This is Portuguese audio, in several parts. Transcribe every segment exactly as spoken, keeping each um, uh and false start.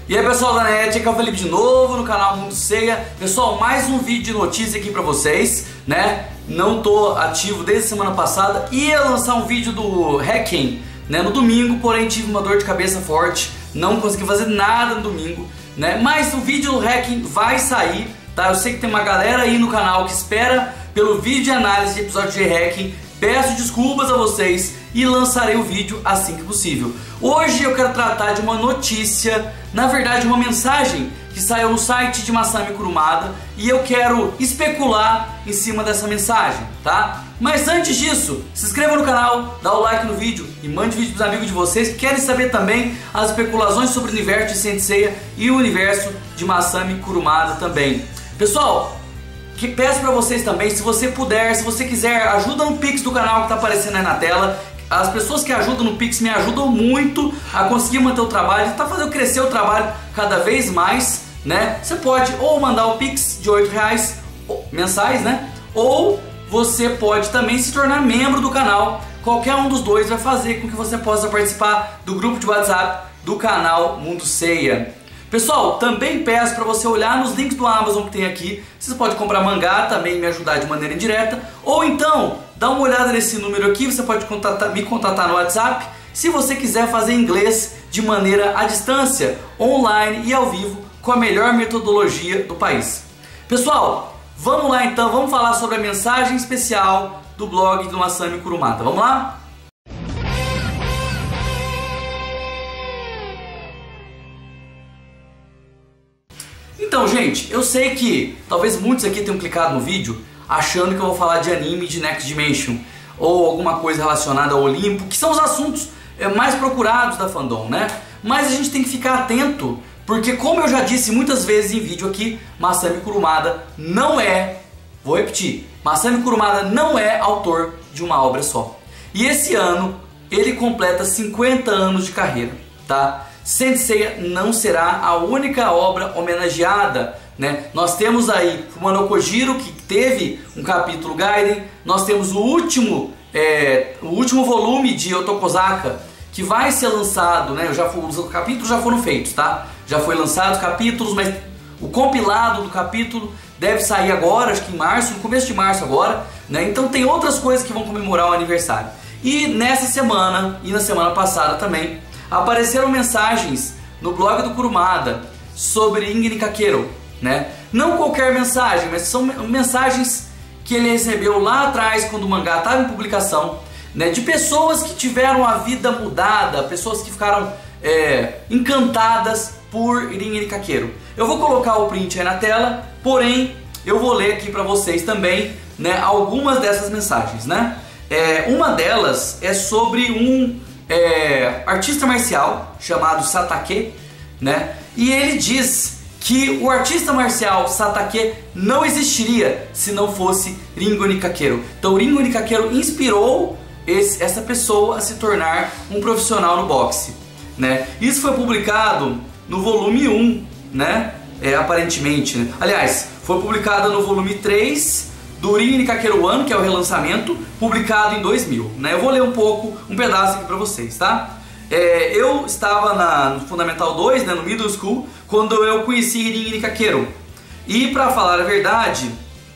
E aí pessoal da net, aqui é o Felipe de novo no canal Mundo Seiya. Pessoal, mais um vídeo de notícia aqui pra vocês, né? Não tô ativo desde a semana passada. Ia lançar um vídeo do Hacking, né, no domingo, porém tive uma dor de cabeça forte. Não consegui fazer nada no domingo, né? Mas o vídeo do Hacking vai sair, tá? Eu sei que tem uma galera aí no canal que espera pelo vídeo de análise de episódio de Hacking. Peço desculpas a vocês e lançarei o vídeo assim que possível. Hoje eu quero tratar de uma notícia, na verdade uma mensagem que saiu no site de Masami Kurumada, e eu quero especular em cima dessa mensagem, tá? Mas antes disso, se inscreva no canal, dá o like no vídeo e mande vídeo para os amigos de vocês que querem saber também as especulações sobre o universo de Saint Seiya e o universo de Masami Kurumada também. Pessoal, que peço para vocês também, se você puder, se você quiser, ajuda no Pix do canal que está aparecendo aí na tela. As pessoas que ajudam no Pix me ajudam muito a conseguir manter o trabalho, tá fazendo crescer o trabalho cada vez mais, né? Você pode ou mandar o Pix de oito reais mensais, né? Ou você pode também se tornar membro do canal. Qualquer um dos dois vai fazer com que você possa participar do grupo de WhatsApp do canal Mundo Seiya. Pessoal, também peço para você olhar nos links do Amazon que tem aqui. Você pode comprar mangá também e me ajudar de maneira indireta. Ou então, dá uma olhada nesse número aqui, você pode contatar, me contatar no WhatsApp. Se você quiser fazer inglês de maneira à distância, online e ao vivo, com a melhor metodologia do país. Pessoal, vamos lá então, vamos falar sobre a mensagem especial do blog do Masami Kurumada. Vamos lá? Então, gente, eu sei que talvez muitos aqui tenham clicado no vídeo achando que eu vou falar de anime de Next Dimension ou alguma coisa relacionada ao Olimpo, que são os assuntos mais procurados da fandom, né? Mas a gente tem que ficar atento, porque como eu já disse muitas vezes em vídeo aqui, Masami Kurumada não é, vou repetir, Masami Kurumada não é autor de uma obra só. E esse ano ele completa cinquenta anos de carreira, tá? Saint Seiya não será a única obra homenageada, né? Nós temos aí Fumano Kojiro, que teve um capítulo Gaiden. Nós temos o último, é, o último volume de Otokozaka, que vai ser lançado, né? Já foi, os capítulos já foram feitos, tá? Já foi lançado os capítulos, mas o compilado do capítulo deve sair agora, acho que em março, no começo de março agora, né? Então tem outras coisas que vão comemorar o aniversário. E nessa semana, e na semana passada também, apareceram mensagens no blog do Kurumada sobre Ingen Nikakero, né? Não qualquer mensagem, mas são mensagens que ele recebeu lá atrás quando o mangá estava em publicação, né? De pessoas que tiveram a vida mudada, pessoas que ficaram é, encantadas por Ingen Nikakero. Eu vou colocar o print aí na tela, porém eu vou ler aqui para vocês também, né, algumas dessas mensagens, né? É, uma delas é sobre um É, artista marcial chamado Satake, né? E ele diz que o artista marcial Satake não existiria se não fosse Ringo Nikakero. Então Ringo Nikakero inspirou esse, essa pessoa a se tornar um profissional no boxe, né? Isso foi publicado no volume um, né? É, aparentemente, né? Aliás, foi publicado no volume três do Ringo Nikakero One, que é o relançamento, publicado em dois mil, né? Eu vou ler um pouco, um pedaço aqui pra vocês, tá? É, eu estava na, no Fundamental dois, né, no Middle School, quando eu conheci Ringo Nikakero. E pra falar a verdade,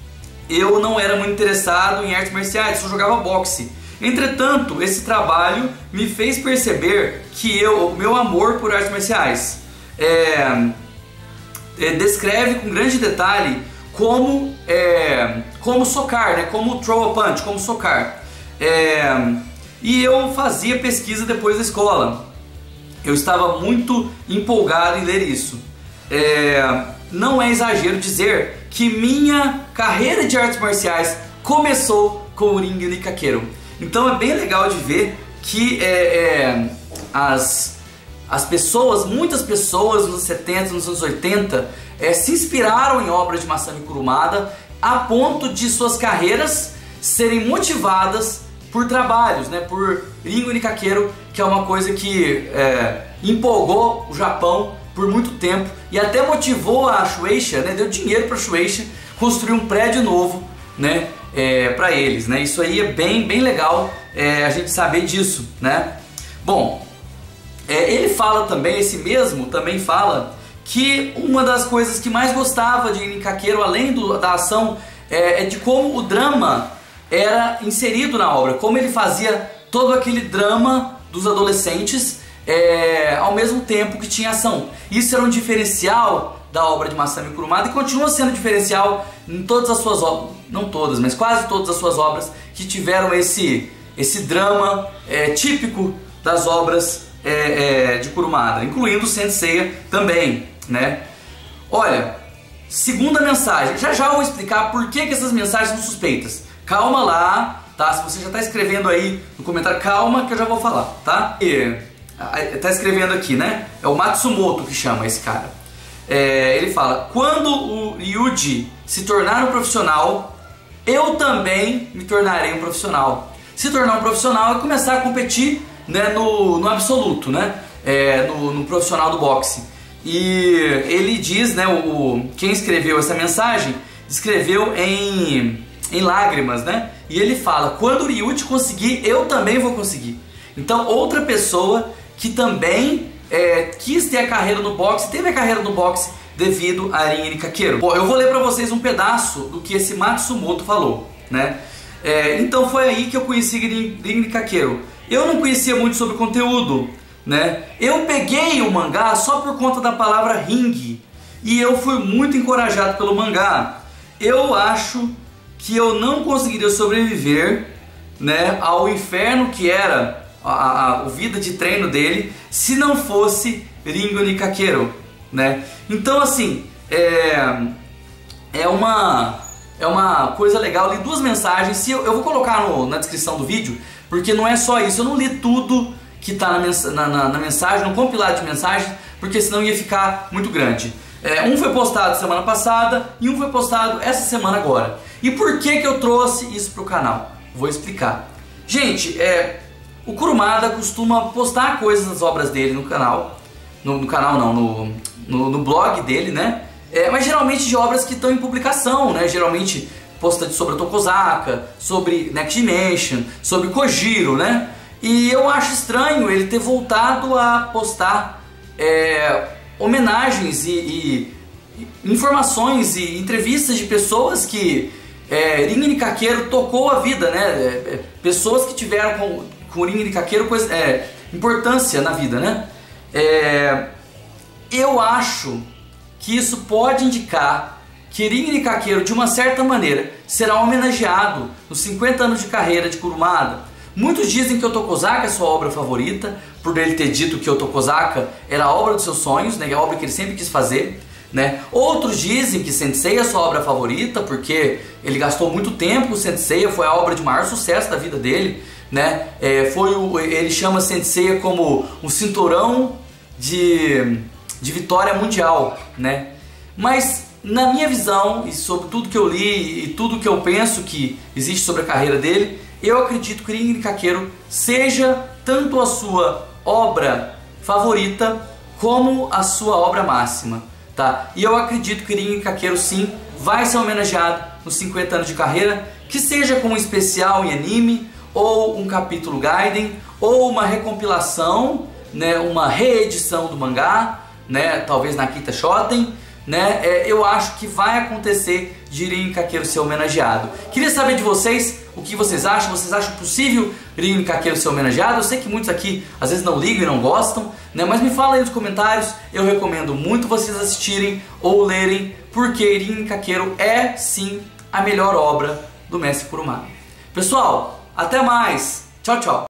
eu não era muito interessado em artes marciais, só jogava boxe. Entretanto, esse trabalho me fez perceber que eu, o meu amor por artes marciais é, é, descreve com grande detalhe como, é, como socar, né? Como throw a punch, como socar. É, e eu fazia pesquisa depois da escola. Eu estava muito empolgado em ler isso. É, não é exagero dizer que minha carreira de artes marciais começou com o Ringo Nikakero. Então é bem legal de ver que é, é, as, as pessoas, muitas pessoas nos anos setenta, nos anos oitenta, É, se inspiraram em obras de Masami Kurumada a ponto de suas carreiras serem motivadas por trabalhos, né, por Ringo Nikakero, que é uma coisa que é, empolgou o Japão por muito tempo e até motivou a Shueisha, né, deu dinheiro para a Shueisha construir um prédio novo, né, é, para eles, né. Isso aí é bem, bem legal é, a gente saber disso, né. Bom, é, ele fala também, esse mesmo também fala que uma das coisas que mais gostava de Rin Kakeru, além do, da ação, é, é de como o drama era inserido na obra, como ele fazia todo aquele drama dos adolescentes é, ao mesmo tempo que tinha ação. Isso era um diferencial da obra de Masami Kurumada e continua sendo diferencial em todas as suas obras, não todas, mas quase todas as suas obras que tiveram esse, esse drama é, típico das obras é, é, de Kurumada, incluindo Saint Seiya também, né? Olha, segunda mensagem, já já eu vou explicar por que, que essas mensagens são suspeitas. Calma lá, tá? Se você já está escrevendo aí no comentário, calma que eu já vou falar, tá? E, tá escrevendo aqui, né? É o Matsumoto que chama esse cara. É, ele fala: quando o Ryuji se tornar um profissional, eu também me tornarei um profissional. Se tornar um profissional é começar a competir, né, no, no absoluto, né? É, no, no profissional do boxe. E ele diz, né, o, quem escreveu essa mensagem escreveu em, em lágrimas, né? E ele fala: quando o Ryuji conseguir, eu também vou conseguir. Então outra pessoa que também é, quis ter a carreira no boxe, teve a carreira no boxe devido a Rin Kakeru. Bom, eu vou ler para vocês um pedaço do que esse Matsumoto falou, né? É, então foi aí que eu conheci Rin Kakeru. Eu não conhecia muito sobre o conteúdo, né? Eu peguei o mangá só por conta da palavra ring e eu fui muito encorajado pelo mangá. Eu acho que eu não conseguiria sobreviver, né, ao inferno que era a, a, a vida de treino dele se não fosse Rin Kakeru, né? Então assim, é, é uma é uma coisa legal. Eu li duas mensagens, se eu, eu vou colocar no, na descrição do vídeo, porque não é só isso, eu não li tudo que está na, mens na, na, na mensagem, no compilado de mensagens, porque senão ia ficar muito grande. É, um foi postado semana passada e um foi postado essa semana agora. E por que que eu trouxe isso para o canal? Vou explicar. Gente, é, o Kurumada costuma postar coisas das obras dele no canal, no, no canal não, no, no, no blog dele, né? É, mas geralmente de obras que estão em publicação, né? Geralmente posta sobre a Tokozaka, sobre Next Dimension, sobre Kojiro, né? E eu acho estranho ele ter voltado a postar é, homenagens e, e, e informações e entrevistas de pessoas que é, Rin Kakeru tocou a vida, né? É, pessoas que tiveram com, com Rin Kakeru coisa, é, importância na vida, né? É, eu acho que isso pode indicar que Rin Kakeru, de uma certa maneira, será homenageado nos cinquenta anos de carreira de Kurumada. Muitos dizem que o Tokozaka é sua obra favorita, por ele ter dito que o Tokozaka era a obra dos seus sonhos, né, a obra que ele sempre quis fazer, né? Outros dizem que Saint Seiya é sua obra favorita, porque ele gastou muito tempo com Saint Seiya, foi a obra de maior sucesso da vida dele, né? É, foi o, ele chama Saint Seiya como um cinturão de, de vitória mundial, né? Mas na minha visão, e sobre tudo que eu li e tudo que eu penso que existe sobre a carreira dele, eu acredito que Rin Kakeru seja tanto a sua obra favorita como a sua obra máxima, tá? E eu acredito que Rin Kakeru sim vai ser homenageado nos cinquenta anos de carreira, que seja com um especial em anime, ou um capítulo Gaiden, ou uma recompilação, né, uma reedição do mangá, né, talvez na Kita Shoten, né? É, eu acho que vai acontecer de Rin Kakeru ser homenageado. Queria saber de vocês o que vocês acham. Vocês acham possível Rin Kakeru ser homenageado? Eu sei que muitos aqui às vezes não ligam e não gostam, né? Mas me fala aí nos comentários. Eu recomendo muito vocês assistirem ou lerem, porque Rin Kakeru é sim a melhor obra do mestre Kurumada. Pessoal, até mais. Tchau, tchau.